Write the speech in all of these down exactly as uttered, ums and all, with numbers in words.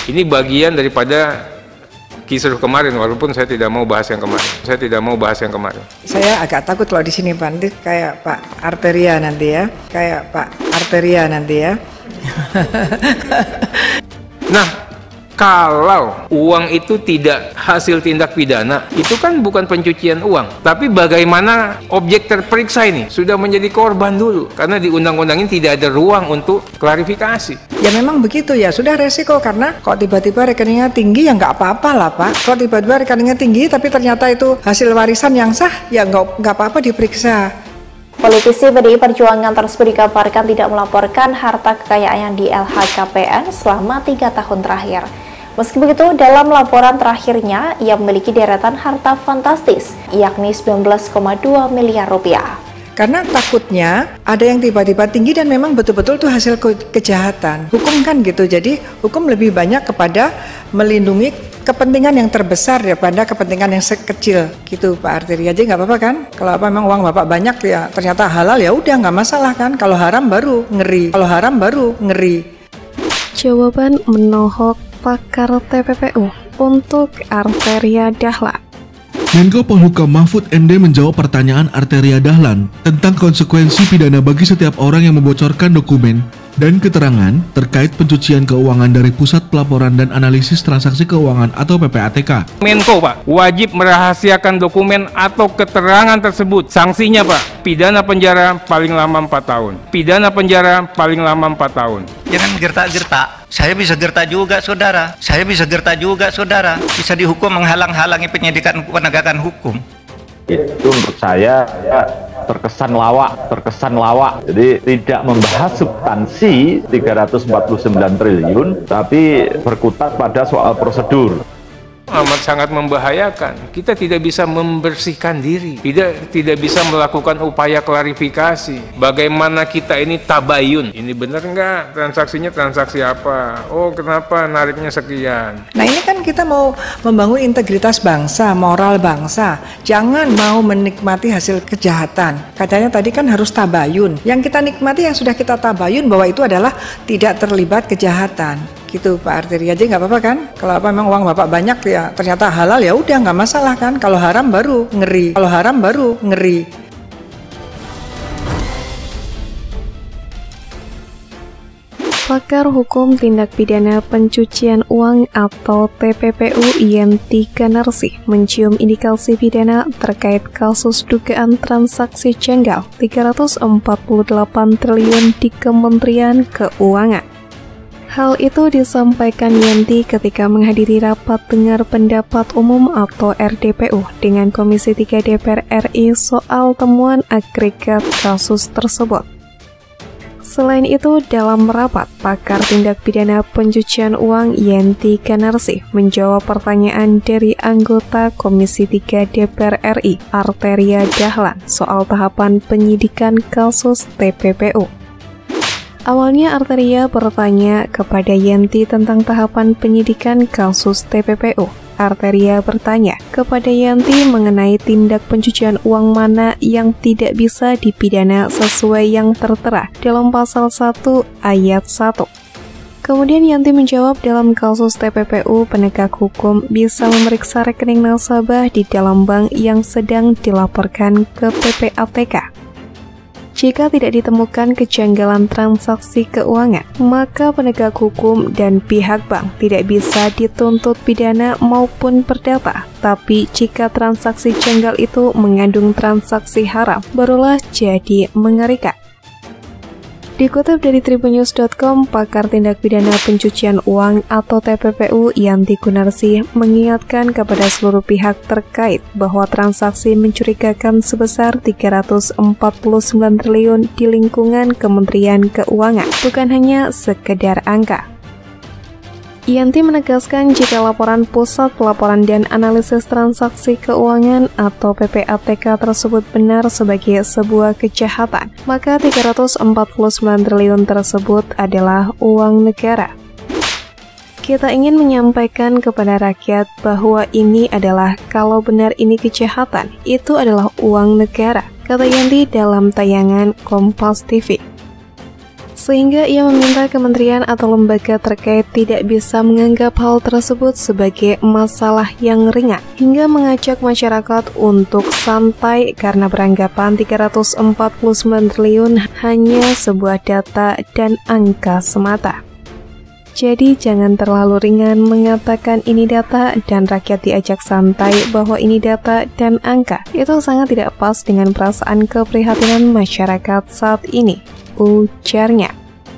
Ini bagian daripada kisruh kemarin, walaupun saya tidak mau bahas yang kemarin. Saya tidak mau bahas yang kemarin. Saya agak takut kalau di sini Pak, nanti kayak Pak Arteria nanti ya, kayak Pak Arteria nanti ya. Nah, kalau uang itu tidak hasil tindak pidana, itu kan bukan pencucian uang. Tapi bagaimana objek terperiksa ini sudah menjadi korban dulu, karena di undang-undang ini tidak ada ruang untuk klarifikasi. Ya memang begitu ya, sudah resiko, karena kok tiba-tiba rekeningnya tinggi ya nggak apa-apa lah Pak. Kok tiba-tiba rekeningnya tinggi tapi ternyata itu hasil warisan yang sah, ya nggak nggak apa-apa diperiksa. Politisi P D I Perjuangan tersebut dikabarkan tidak melaporkan harta kekayaan di L H K P N selama tiga tahun terakhir. Meski begitu, dalam laporan terakhirnya, ia memiliki deretan harta fantastis, yakni sembilan belas koma dua miliar rupiah. Karena takutnya ada yang tiba-tiba tinggi dan memang betul-betul itu hasil ke kejahatan. Hukum kan gitu, jadi hukum lebih banyak kepada melindungi kepentingan yang terbesar daripada kepentingan yang sekecil gitu Pak Arteria. Jadi nggak apa-apa kan? Kalau apa memang uang Bapak banyak ya ternyata halal, ya udah nggak masalah kan? Kalau haram baru ngeri. Kalau haram baru ngeri. Jawaban menohok pakar T P P U untuk Arteria Dahlan. Menko Polhukam Mahfud M D menjawab pertanyaan Arteria Dahlan tentang konsekuensi pidana bagi setiap orang yang membocorkan dokumen dan keterangan terkait pencucian keuangan dari Pusat Pelaporan dan Analisis Transaksi Keuangan atau P P A T K. Menko Pak, wajib merahasiakan dokumen atau keterangan tersebut. Sanksinya Pak, pidana penjara paling lama empat tahun. Pidana penjara paling lama empat tahun. Jangan gertak-gertak. Saya bisa gertak juga, saudara. Saya bisa gertak juga, saudara. Bisa dihukum menghalang-halangi penyidikan penegakan hukum. Itu menurut saya ya, terkesan lawak, terkesan lawak. Jadi tidak membahas substansi tiga ratus empat puluh sembilan triliun, tapi berkutat pada soal prosedur. Amat sangat membahayakan. Kita tidak bisa membersihkan diri, tidak tidak bisa melakukan upaya klarifikasi. Bagaimana kita ini tabayun? Ini benar nggak transaksinya, transaksi apa? Oh kenapa nariknya sekian? Nah ini kan kita mau membangun integritas bangsa, moral bangsa. Jangan mau menikmati hasil kejahatan. Katanya tadi kan harus tabayun. Yang kita nikmati yang sudah kita tabayun bahwa itu adalah tidak terlibat kejahatan. Gitu Pak Arteria, aja nggak apa-apa kan? Kalau apa memang uang Bapak banyak ya ternyata halal, ya udah nggak masalah kan? Kalau haram baru ngeri. Kalau haram baru ngeri. Pakar Hukum Tindak Pidana Pencucian Uang atau T P P U Yenti Ganarsi mencium indikasi pidana terkait kasus dugaan transaksi janggal tiga ratus empat puluh delapan triliun di Kementerian Keuangan. Hal itu disampaikan Yenti ketika menghadiri rapat dengar pendapat umum atau R D P U dengan Komisi tiga D P R R I soal temuan agregat kasus tersebut. Selain itu, dalam rapat, pakar tindak pidana pencucian uang Yenti Ganarsi menjawab pertanyaan dari anggota Komisi tiga D P R R I Arteria Dahlan soal tahapan penyidikan kasus T P P U. Awalnya Arteria bertanya kepada Yenti tentang tahapan penyidikan kasus T P P U. Arteria bertanya kepada Yenti mengenai tindak pencucian uang mana yang tidak bisa dipidana sesuai yang tertera dalam pasal satu ayat satu. Kemudian Yenti menjawab dalam kasus T P P U penegak hukum bisa memeriksa rekening nasabah di dalam bank yang sedang dilaporkan ke P P A T K. Jika tidak ditemukan kejanggalan transaksi keuangan, maka penegak hukum dan pihak bank tidak bisa dituntut pidana maupun perdata. Tapi jika transaksi janggal itu mengandung transaksi haram, barulah jadi mengerikan. Dikutip dari tribunnews dot com, pakar tindak pidana pencucian uang atau T P P U Yenti Ganarsi mengingatkan kepada seluruh pihak terkait bahwa transaksi mencurigakan sebesar tiga ratus empat puluh sembilan triliun di lingkungan Kementerian Keuangan, bukan hanya sekedar angka. Yenti menegaskan jika laporan Pusat Pelaporan dan Analisis Transaksi Keuangan atau P P A T K tersebut benar sebagai sebuah kejahatan, maka tiga ratus empat puluh sembilan triliun tersebut adalah uang negara. Kita ingin menyampaikan kepada rakyat bahwa ini adalah kalau benar ini kejahatan, itu adalah uang negara, kata Yenti dalam tayangan Kompas T V. Sehingga ia meminta kementerian atau lembaga terkait tidak bisa menganggap hal tersebut sebagai masalah yang ringan, hingga mengajak masyarakat untuk santai karena beranggapan tiga ratus empat puluh sembilan triliun hanya sebuah data dan angka semata. Jadi jangan terlalu ringan mengatakan ini data dan rakyat diajak santai bahwa ini data dan angka. Itu sangat tidak pas dengan perasaan keprihatinan masyarakat saat ini, ujarnya.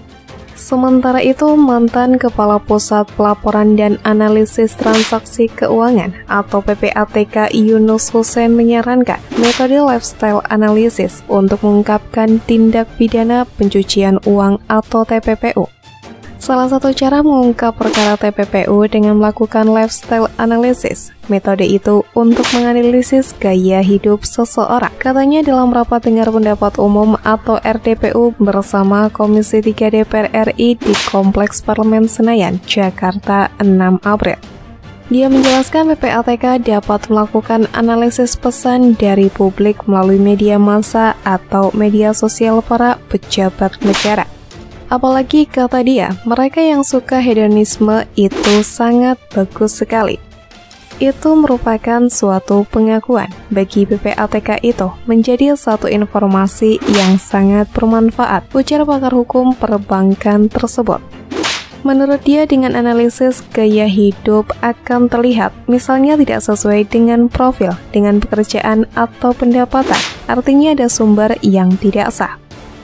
Sementara itu, mantan Kepala Pusat Pelaporan dan Analisis Transaksi Keuangan atau P P A T K Yunus Hussein menyarankan metode lifestyle analysis untuk mengungkapkan tindak pidana pencucian uang atau T P P U. Salah satu cara mengungkap perkara T P P U dengan melakukan lifestyle analysis. Metode itu untuk menganalisis gaya hidup seseorang. Katanya dalam rapat dengar pendapat umum atau R D P U bersama Komisi tiga D P R R I di Kompleks Parlemen Senayan, Jakarta, enam April. Dia menjelaskan P P A T K dapat melakukan analisis pesan dari publik melalui media massa atau media sosial para pejabat negara. Apalagi kata dia, mereka yang suka hedonisme itu sangat bagus sekali. Itu merupakan suatu pengakuan bagi P P A T K itu menjadi satu informasi yang sangat bermanfaat, ujar pakar hukum perbankan tersebut. Menurut dia, dengan analisis gaya hidup akan terlihat, misalnya tidak sesuai dengan profil, dengan pekerjaan atau pendapatan, artinya ada sumber yang tidak sah.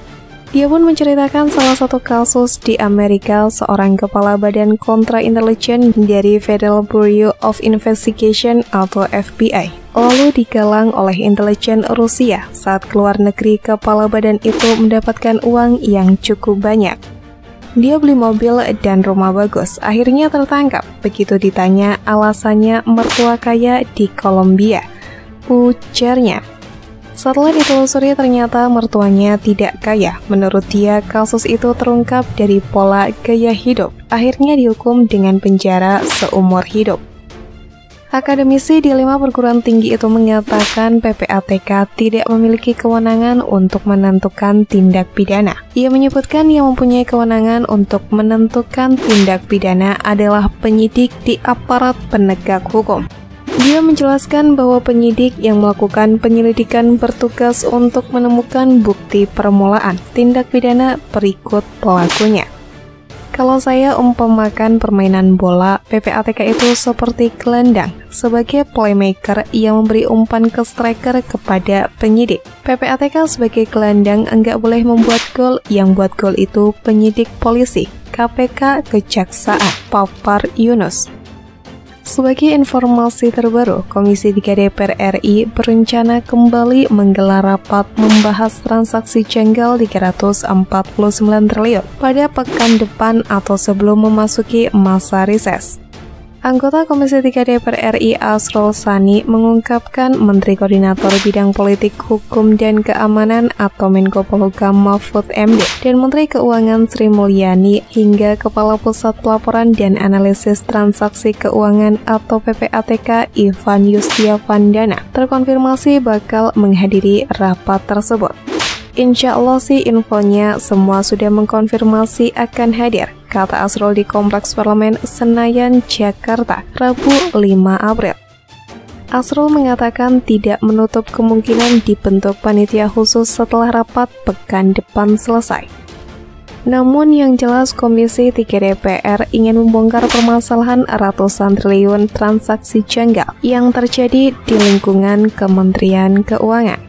Dia pun menceritakan salah satu kasus di Amerika, seorang kepala badan kontra-intelijen dari Federal Bureau of Investigation atau F B I, lalu digalang oleh intelijen Rusia saat keluar negeri. Kepala badan itu mendapatkan uang yang cukup banyak. Dia beli mobil dan rumah bagus, akhirnya tertangkap. Begitu ditanya alasannya mertua kaya di Kolombia, ujarnya. Setelah ditelusuri ternyata mertuanya tidak kaya. Menurut dia, kasus itu terungkap dari pola gaya hidup. Akhirnya dihukum dengan penjara seumur hidup. Akademisi di lima perguruan tinggi itu mengatakan P P A T K tidak memiliki kewenangan untuk menentukan tindak pidana. Ia menyebutkan yang mempunyai kewenangan untuk menentukan tindak pidana adalah penyidik di aparat penegak hukum. Dia menjelaskan bahwa penyidik yang melakukan penyelidikan bertugas untuk menemukan bukti permulaan tindak pidana berikut pelakunya. Kalau saya umpamakan permainan bola, P P A T K itu seperti gelandang, sebagai playmaker yang memberi umpan ke striker kepada penyidik. P P A T K sebagai gelandang enggak boleh membuat gol, yang buat gol itu penyidik polisi, K P K, kejaksaan, papar Yunus. Sebagai informasi terbaru, Komisi tiga D P R R I berencana kembali menggelar rapat membahas transaksi janggal tiga ratus empat puluh sembilan triliun pada pekan depan atau sebelum memasuki masa reses. Anggota Komisi tiga D P R R I Asrul Sani mengungkapkan Menteri Koordinator Bidang Politik, Hukum, dan Keamanan atau Menko Polhukam Mahfud M D dan Menteri Keuangan Sri Mulyani hingga Kepala Pusat Pelaporan dan Analisis Transaksi Keuangan atau P P A T K Ivan Yustiavandana terkonfirmasi bakal menghadiri rapat tersebut. Insya Allah sih infonya semua sudah mengkonfirmasi akan hadir, kata Asrul di Kompleks Parlemen Senayan, Jakarta, Rabu lima April. Asrul mengatakan tidak menutup kemungkinan dibentuk panitia khusus setelah rapat pekan depan selesai. Namun yang jelas Komisi tiga D P R ingin membongkar permasalahan ratusan triliun transaksi janggal yang terjadi di lingkungan Kementerian Keuangan.